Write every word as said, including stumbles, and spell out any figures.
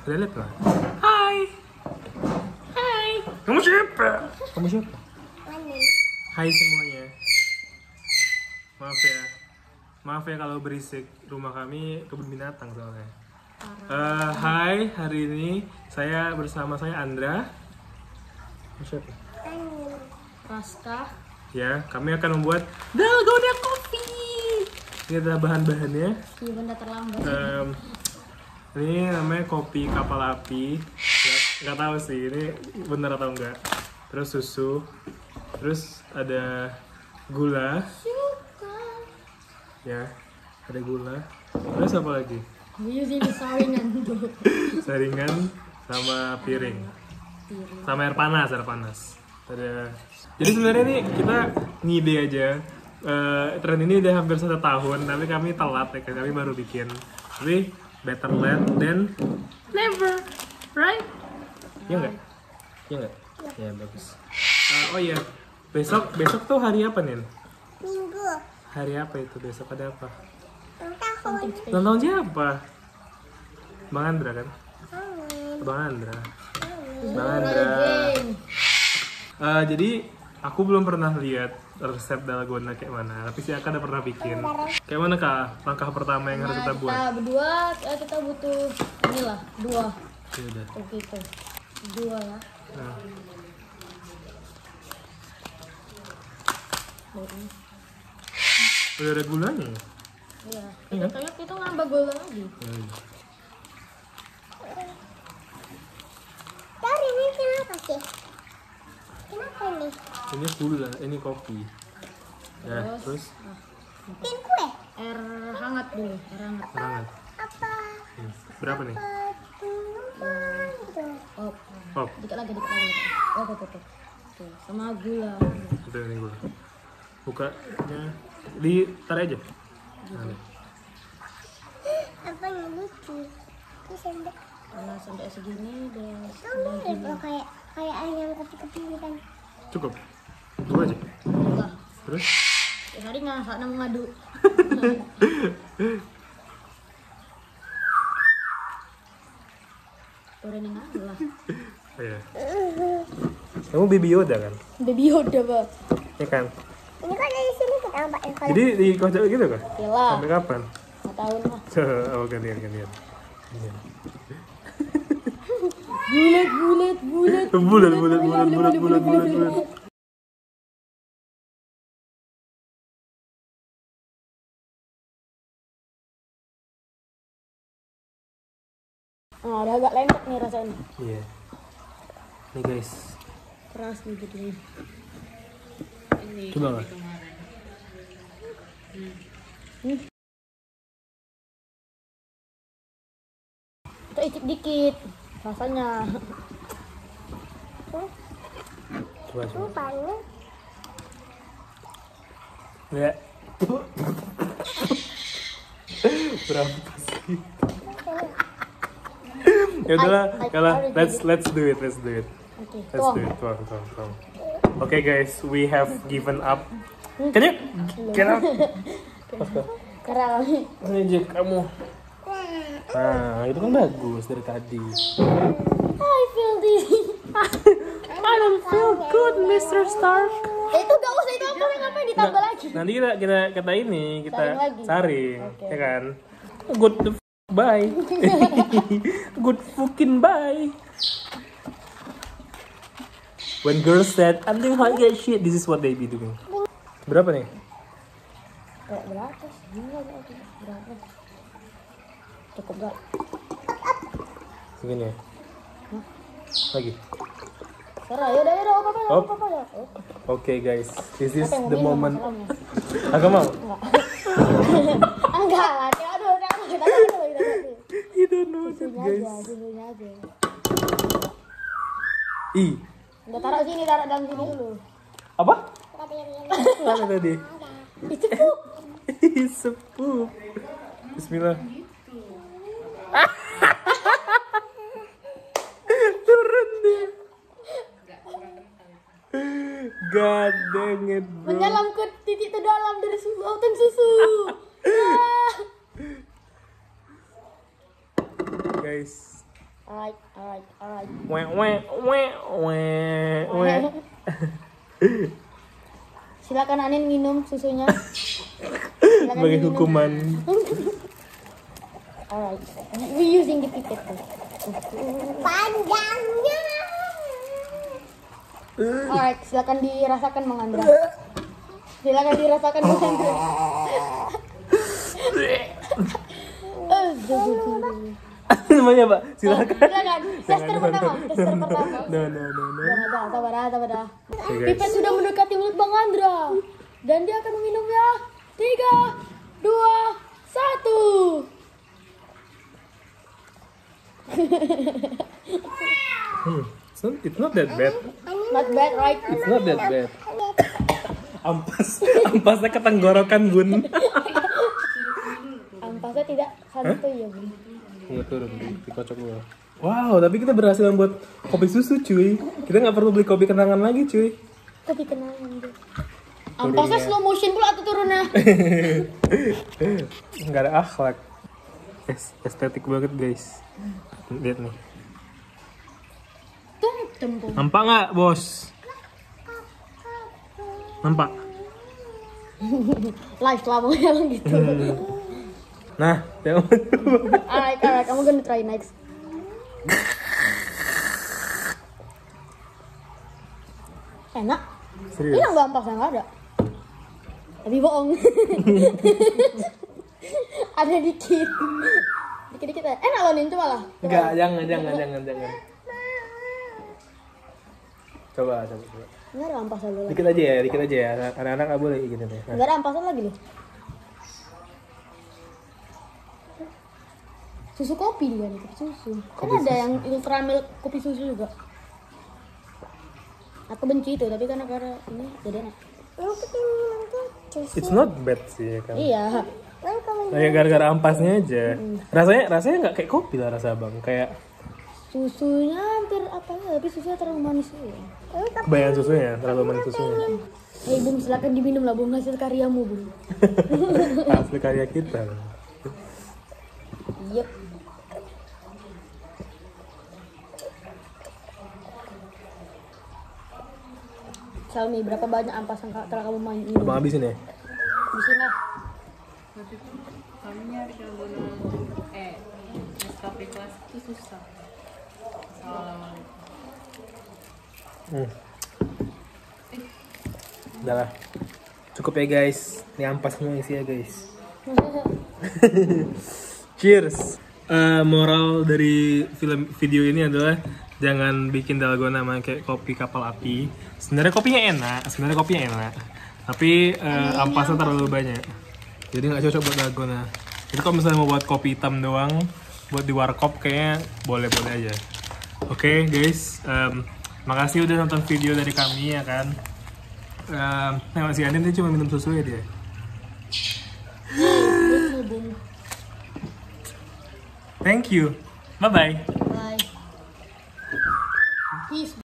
Udah lihat lah. Hai. Hai. Kamu siapa? Kamu siapa? Hai semuanya. Maaf ya. Maaf ya kalau berisik. Rumah kami kebun binatang soalnya. Uh, hai, hari ini saya bersama saya Andra. Siapa? Raska. Ya, kami akan membuat dalgona coffee. Ini adalah bahan-bahannya. Iya, benda terlambat. Um, ini namanya kopi kapal api. Nggak, nggak tahu sih ini benar atau enggak. Terus susu. Terus ada gula. Ya, ada gula. Terus apa lagi? Ini saringan. Saringan sama piring. Sama air panas, air panas. Ada. Jadi sebenarnya nih kita ngide aja. Uh, tren ini udah hampir satu tahun, tapi kami telat ya, kami baru bikin. Tapi better late than never, right? Iya nggak? Iya nggak? Ya bagus. Uh, oh iya, besok besok tuh hari apa nih? Minggu. Hari apa itu besok, ada apa? Ulang tahun. Ulang tahun siapa? Bang Andra kan? Amin. Bang Andra. Bang Andra. Uh, jadi aku belum pernah lihat resep dalgona kayak mana, tapi si Aka udah pernah bikin. Kayak mana Kak? Langkah pertama yang Nah, harus kita buat? Kita berdua eh, kita butuh inilah dua. Ya udah. Oke itu dua ya. Nah. Udah ada gulanya? Iya. Iya. Kita kayak kita nambah gula lagi. Hmm. Dari ini kenapa sih? Kenapa nih? Ini gula, ini kopi. Ya, Terus? terus Bikin kue? Air hangat dulu, air hangat. hangat. Apa? Hmm. Berapa nih? Penumpang gitu. Oh, Pop. dikit lagi, dikit lagi. Oh, oh, oh, oh. Oke, sama gula. Itu ini gula. Bukanya ditarik aja. Nah, Apa yang lucu? Ini sendok. Karena sampai segini udah Kamu mirip loh kayak kayak ayam kecil-kecil kan? cukup. Dua aja. udah. Terus? Hari nggak saat mengadu. Turunin aja lah. Oh, iya. Kamu Baby Yoda kan? Baby Yoda, Pak. Iya kan? Ini kan dari sini kita ambil yang kalau Jadi di kocok gitu kan? Yalah. Sampai kapan? Nggak tahu lah. Oh gantian gantian. Gantian. Bulat, bulat, bulat. Bulat bulat bulat bulat bulat bulat bulat. Nah, udah agak lembek nih rasanya. Iya. Nih guys. Keras nih jadinya. Coba nggak? Hmm. Kita icip dikit rasanya. Coba coba. rupanya Ya. Berapa sih? Ya udahlah, I- I- kalau I- let's let's do it, let's do it. Oke, Let's tuang. do it. Tuang, tuang, tuang. Okay guys, we have given up. Can you get up? Karena kami Ini Jack, kamu. Nah, itu kan bagus dari tadi. I feel dizzy. I don't feel good, mister Stark. Eh, itu gak usah, itu apa ngapain ditambah lagi? Nanti kita kita kita ini kita Saring lagi. saring, Oke. ya kan? Good the f- bye. Good fucking bye. When girls said I'm doing hot girl shit, this is what they be doing. Berapa nih? Kayak berapa sih? Enggak, berapa? Berapa? Cukup gak? Segini ya? Lagi. Serah, yaudah, yaudah, apa-apa, Oh. apa-apa ya. Oh. Oke guys, this is Apa yang the mau minum moment. masalahnya? Agak mau? Enggak. Enggak lah, aduh, aduh, aduh, kita lihat dulu, kita lihat dulu. You don't know it Susunya guys. aja, susunya aja. Ih, Udah taruh sini, taruh dalam sini dulu. apa? tadi yang Apa tadi? Itu tuh. Sepup. Bismillah. Turun dia. God dang it, bro. Menyelam ke titik terdalam dari susu, autan susu. Ah. Guys, Alright, alright, alright. Weh, weh, weh, weh, weh. Silakan Anin minum susunya. Silakan Sebagai diminum. hukuman. Alright, we using the pipet tuh. Panjangnya. Alright, silakan dirasakan Mang Andra. Silakan dirasakan Mang Andra. Eh, Namanya Pak, silakan. silakan. Tester pertama, tester pertama. No, no, no, no. Sabar, sabar, sabar. Oke, guys. Pipet sudah mendekati mulut Bang Andra. Dan dia akan meminumnya. Tiga, dua, satu. Hmm, it's not, it's not that bad. Not bad, right? It's not that bad. Ampas, ampasnya ke tenggorokan bun. Ampasnya tidak santuy ya, Bun. Nggak turun, dikocok dulu. Wow, tapi kita berhasil membuat kopi susu cuy. Kita nggak perlu beli kopi kenangan lagi cuy. Kopi kenangan deh. Ampasnya slow motion pula atau turunnya? Nggak ada akhlak. Es- estetik banget guys. Lihat nih. Tung tempung. Nampak nggak bos? Nampak? Live lah pokoknya gitu. Nah, yang Alright, alright, kamu gonna try next. Enak. serius. Ini nggak ampasnya nggak ada. Tapi bohong. Ada dikit. Dikit-dikit ya. Enak loh Nin, coba lah. Enggak, jangan, jangan, jangan, jangan. Coba, coba, coba. Nggak ada ampasnya dulu. Dikit aja ya, dikit aja ya. Anak-anak nggak boleh gini nih. Nah. Nggak ada ampasnya lagi loh. Susu kopi juga nih, kopi susu. Kan Kopi ada susu. yang ultra milk kopi susu juga. Aku benci itu, tapi karena karena ini jadi enak. It's not bad sih kan. Iya. Kayak gara-gara ampasnya aja. Rasanya rasanya nggak kayak kopi lah rasa bang. Kayak Susunya hampir apa ya, tapi susunya terlalu manis ya. kebanyakan susunya, terlalu manis susunya. Hei Bung, silakan diminum lah Bung, hasil karyamu Bung. Asli karya kita. Yep. Xiaomi, berapa banyak ampas yang telah kamu main ini? Abang habisin ya? Di sini lah. Waktu itu kami nyari dalgona eh Nescafe kelas itu susah. Salah. Hmm. Udah lah. Cukup ya guys. Ini ampas semua isi ya guys. Cheers. Eh, moral dari film video ini adalah jangan bikin dalgona sama kayak kopi kapal api. Sebenarnya kopinya enak, sebenarnya kopinya enak. Tapi eh, ampasnya terlalu banyak. Jadi nggak cocok buat dalgona. Itu kalau misalnya mau buat kopi hitam doang, buat di warkop kayaknya boleh-boleh aja. Oke guys, em, makasih udah nonton video dari kami ya kan. Um, nah, si Andin dia cuma minum susu ya dia. Betul Bung. Thank you. Bye bye. Bye. Peace.